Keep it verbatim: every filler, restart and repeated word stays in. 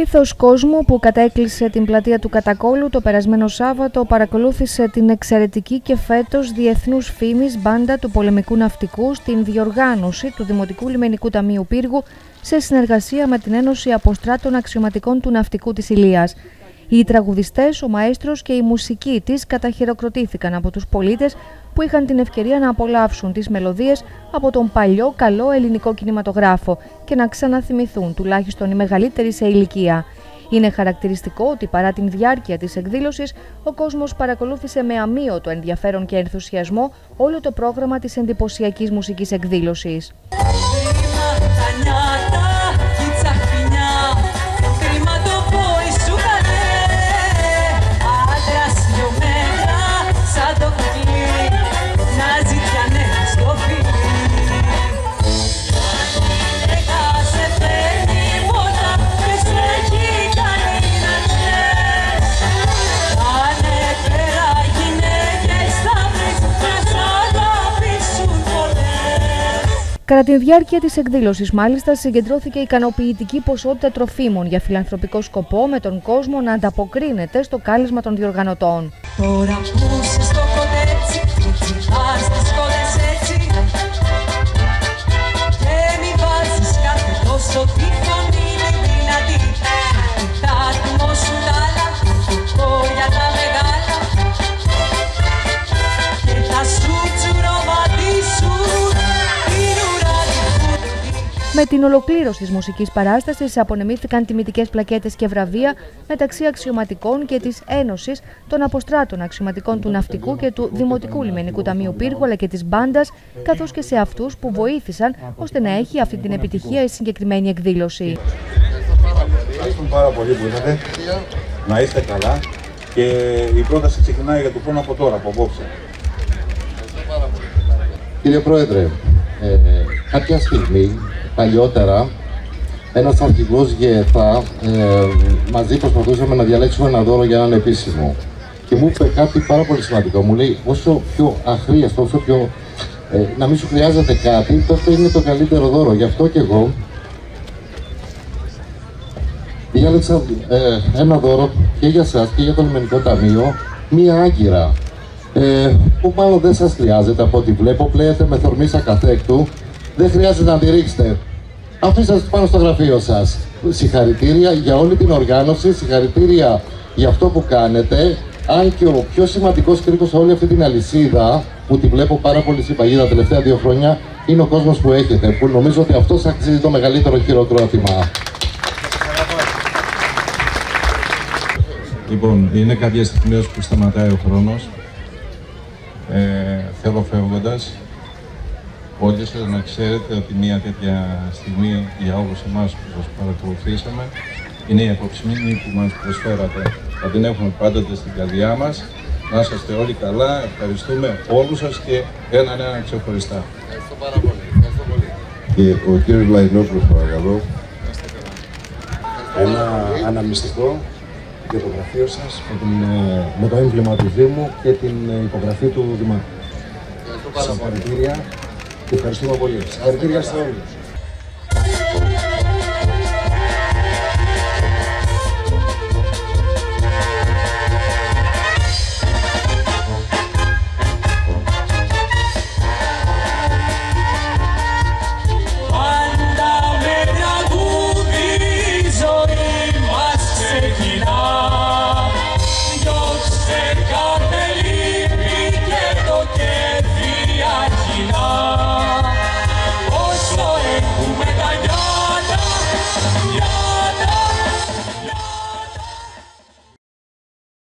πλήθος κόσμου που κατέκλυσε την πλατεία του Κατακόλου το περασμένο Σάββατο παρακολούθησε την εξαιρετική και φέτος διεθνούς φήμης μπάντα του πολεμικού ναυτικού στην διοργάνωση του Δημοτικού Λιμενικού Ταμείου Πύργου σε συνεργασία με την Ένωση Αποστράτων Αξιωματικών του Ναυτικού της Ηλίας. Οι τραγουδιστές, ο μαέστρος και η μουσική της καταχειροκροτήθηκαν από τους πολίτες που είχαν την ευκαιρία να απολαύσουν τις μελωδίες από τον παλιό καλό ελληνικό κινηματογράφο και να ξαναθυμηθούν τουλάχιστον οι μεγαλύτεροι σε ηλικία. Είναι χαρακτηριστικό ότι παρά την διάρκεια της εκδήλωσης, ο κόσμος παρακολούθησε με αμύωτο ενδιαφέρον και ενθουσιασμό όλο το πρόγραμμα της εντυπωσιακής μουσικής εκδήλωσης. Κατά τη διάρκεια της εκδήλωσης, μάλιστα, συγκεντρώθηκε ικανοποιητική ποσότητα τροφίμων για φιλανθρωπικό σκοπό, με τον κόσμο να ανταποκρίνεται στο κάλεσμα των διοργανωτών. Με την ολοκλήρωση της μουσικής παράστασης απονεμήθηκαν τιμητικές πλακέτες και βραβεία μεταξύ αξιωματικών και της Ένωσης των Αποστράτων Αξιωματικών του Ναυτικού και του Δημοτικού Λιμενικού Ταμείου Πύργου, αλλά και της μπάντας, καθώς και σε αυτούς που βοήθησαν ώστε να έχει αυτή την επιτυχία η συγκεκριμένη εκδήλωση. Ευχαριστούμε πάρα πολύ που ήρθατε. Να είστε καλά. Και η πρόταση ξεκινάει για το χρόνο από τώρα, από απόψε. Κύριε Πρόεδρε, ε, κάποια στιγμή παλιότερα, ένας αρχηγός ΓΕΘΑ, ε, μαζί προσπαθούσαμε να διαλέξουμε ένα δώρο για έναν επίσημο. Και μου είπε κάτι πάρα πολύ σημαντικό. Μου λέει, όσο πιο αχρίαστο, όσο πιο ε, να μην σου χρειάζεται κάτι, τότε είναι το καλύτερο δώρο. Γι' αυτό και εγώ διάλεξα ε, ένα δώρο και για σας και για το Λιμενικό Ταμείο, μία άγκυρα. Ε, που μάλλον δεν σας χρειάζεται από ό,τι βλέπω, πλέετε με θορμίσα καθέκτου. Δεν χρειάζεται να τη ρίξετε. Αφήστε σας πάνω στο γραφείο σας. Συγχαρητήρια για όλη την οργάνωση, συγχαρητήρια για αυτό που κάνετε. Αν και ο πιο σημαντικός κρίκος σε όλη αυτή την αλυσίδα, που τη βλέπω πάρα πολύ συμπαγή τα τελευταία δύο χρόνια, είναι ο κόσμος που έχετε, που νομίζω ότι αυτός αξίζει το μεγαλύτερο χειροκρότημα. Λοιπόν, είναι κάποιες στιγμές που σταματάει ο χρόνος. Ε, θέλω φεύγοντας όλοι σας να ξέρετε ότι μια τέτοια στιγμή για όλους εμάς που σας παρακολουθήσαμε είναι η απόψινή που μας προσφέρατε. Θα την έχουμε πάντοτε στην καρδιά μας. Να είσαστε όλοι καλά. Ευχαριστούμε όλους σας και έναν έναν ξεχωριστά. Ευχαριστώ πάρα πολύ. Ευχαριστώ πολύ. Και ο κύριος Λαϊνόπουλος, παρακαλώ. Ένα αναμνηστικό για το γραφείο σας με, την, με το έμβλημα του Δήμου και την υπογραφή του Δημάρχου. Συγχαρητήρια και ευχαριστούμε πολύ. Συγχαρητήρια σε όλους.